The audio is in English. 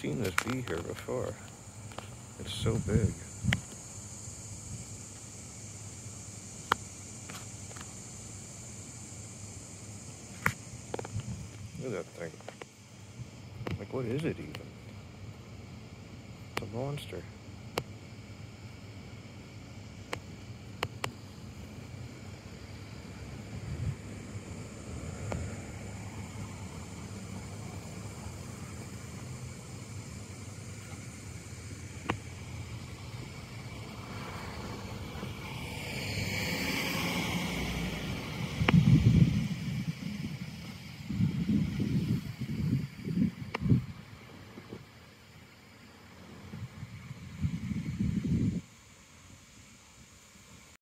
seen this bee here before. It's so big. Look at that thing. Like, what is it even? It's a monster.